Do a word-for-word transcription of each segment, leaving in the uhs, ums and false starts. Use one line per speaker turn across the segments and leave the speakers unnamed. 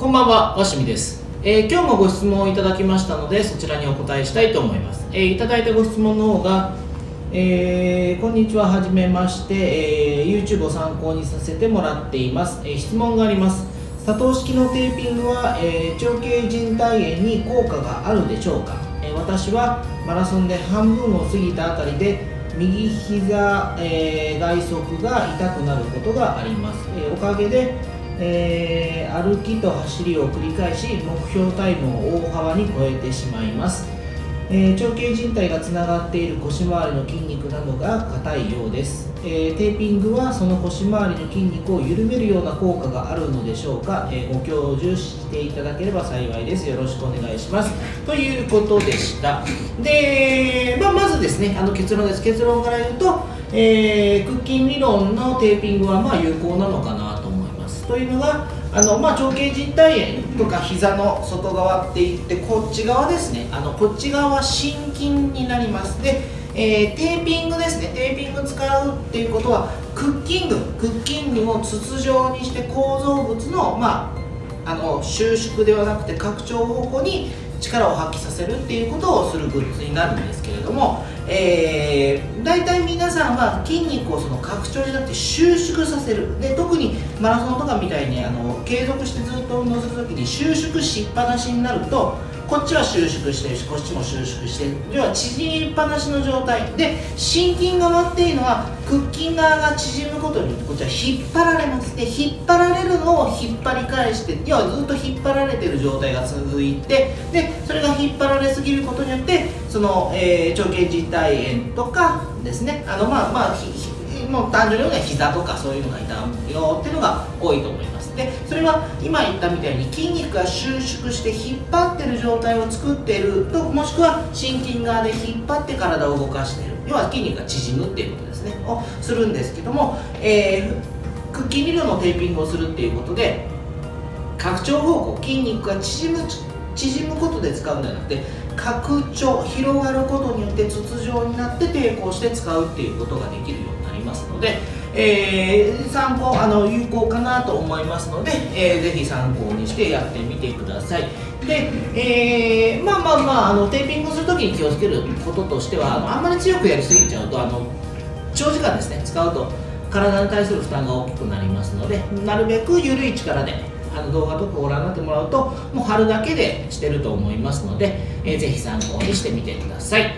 こんばんは、わしみです、えー、今日もご質問をいただきましたので、そちらにお答えしたいと思います。えー、いただいたご質問の方が、えー、こんにちは、はじめまして、えー、YouTube を参考にさせてもらっています。えー、質問があります。多頭式のテーピングは、えー、長径靭帯炎に効果があるでしょうか。えー、私はマラソンで半分を過ぎたあたりで右膝、えー、外側が痛くなることがあります。えー、おかげでえー、歩きと走りを繰り返し目標タイムを大幅に超えてしまいます。えー、長径靭帯がつながっている腰回りの筋肉などが硬いようです。えー、テーピングはその腰回りの筋肉を緩めるような効果があるのでしょうか。えー、ご教授していただければ幸いです。よろしくお願いします。ということでした。で、まあ、まずですね、あの結論です。結論から言うと、えー、屈筋理論のテーピングはまあ有効なのかなと思います。というのが、あのまあ、長径靭帯炎とか膝の外側っていって、こっち側ですね、あのこっち側は心筋になります。で、えー、テーピングですね、テーピング使うっていうことは、屈筋群、屈筋群を筒状にして構造物の、まあ、あの収縮ではなくて拡張方向に力を発揮させるっていうことをするグッズになるんですけれども、えー、大体皆さんは筋肉をその拡張じゃなくて収縮させる。で、特にマラソンとかみたいにあの継続してずっと運動するときに収縮しっぱなしになると、こっちは収縮してるしこっちも収縮してる、要は縮みっぱなしの状態で、心筋側っていうのは屈筋側が縮むことによってこっちは引っ張られます。で、引っ張られるのを引っ張り返して、要はずっと引っ張られてる状態が続いて、でそれが引っ張られすぎることによってその、えー、長径靭帯炎とかですね、あのまあまあもう単純に言うのは膝とかそういうのが痛むよっていうのが多いと思います。で、それは今言ったみたいに筋肉が収縮して引っ張ってる状態を作っていると、もしくは心筋側で引っ張って体を動かしている、要は筋肉が縮むっていうことですねをするんですけども、えー、屈筋理論のテーピングをするっていうことで、拡張方向、筋肉が縮む縮むことで使うんじゃなくて、拡張、広がることによって筒状になって抵抗して使うっていうことができるようになりますので、えー、参考あの有効かなと思いますので、えー、ぜひ参考にしてやってみてください。で、えー、まあまあまああのテーピングするときに気をつけることとしては、あのあんまり強くやりすぎちゃうとあの長時間ですね使うと体に対する負担が大きくなりますので、なるべく緩い力であの動画とかご覧になってもらうと、もう貼るだけでしてると思いますので、えー、ぜひ参考にしてみてください。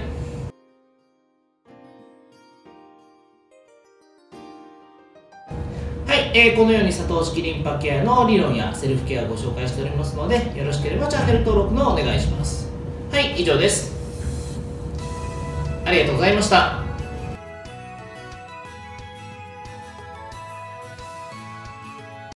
はい、えー、このように多頭式リンパケアの理論やセルフケアをご紹介しておりますので、よろしければチャンネル登録のお願いします。はい、以上です。ありがとうございました。